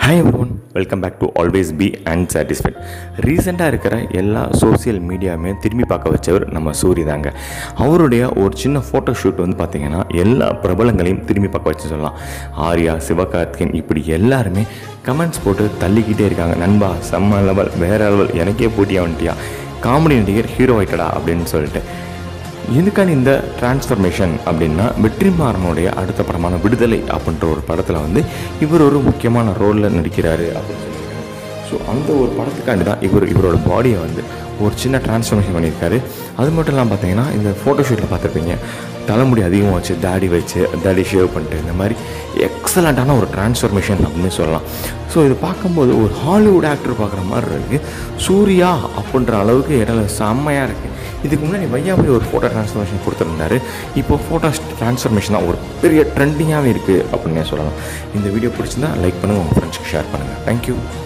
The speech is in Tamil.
Hi everyone, welcome back to Always Be Unsatisfied. ரீசெண்டாக இருக்கிற எல்லா சோசியல் மீடியாவுமே திரும்பி பார்க்க வச்சவர் நம்ம சூரி தாங்க. அவருடைய ஒரு சின்ன ஃபோட்டோ ஷூட் வந்து பார்த்திங்கன்னா எல்லா பிரபலங்களையும் திரும்பி பார்க்க வச்சு சொல்லலாம். ஆர்யா, சிவகார்த்திகேயன் இப்படி எல்லாருமே கமெண்ட்ஸ் போட்டு தள்ளிக்கிட்டே இருக்காங்க. நண்பா செம்ம லெவல், வேற லெவல், எனக்கே போட்டியாக வந்துட்டியா, காமெடி நடிகர் ஹீரோ ஆயிட்டடா அப்படின்னு சொல்லிட்டு. இதுக்கான இந்த டிரான்ஸ்ஃபர்மேஷன் அப்படின்னா வெற்றிமாறனுடைய அடுத்த படமான விடுதலை அப்படின்ற ஒரு படத்தில் வந்து இவர் ஒரு முக்கியமான ரோலில் நடிக்கிறாரு அப்படின்னு சொல்லியிருக்காரு. ஸோ அந்த ஒரு படத்துக்காண்டி தான் இவரோட பாடியை வந்து ஒரு சின்ன டிரான்ஸ்ஃபர்மேஷன் பண்ணியிருக்காரு. அது மட்டும் இல்லாமல் பார்த்தீங்கன்னா இந்த ஃபோட்டோஷூட்டில் பார்த்துருப்பீங்க, தலைமுடி அதிகமாக வச்சு தாடி ஷேவ் பண்ணிட்டு இந்த மாதிரி எக்ஸலண்ட்டான ஒரு டிரான்ஸ்ஃபர்மேஷன் அப்படின்னு சொல்லலாம். ஸோ இது பார்க்கும்போது ஒரு ஹாலிவுட் ஆக்டர் பார்க்குற மாதிரி இருக்குது. சூர்யா அப்படின்ற அளவுக்கு இடையில செம்மையாக இருக்குது. இதுக்கு முன்னாடி வையாபுரி ஒரு ஃபோட்டோ டிரான்ஸ்ஃபர்மேஷன் கொடுத்துருந்தாரு. இப்போ ஃபோட்டோ டிரான்ஸ்ஃபர்மேஷன் தான் ஒரு பெரிய ட்ரெண்டிங்காகவே இருக்குது அப்படின்னே சொல்லலாம். இந்த வீடியோ பிடிச்சிருந்தா லைக் பண்ணுங்கள், உங்கள் ஃப்ரெண்ட்ஸ்க்கு ஷேர் பண்ணுங்கள். தேங்க்யூ.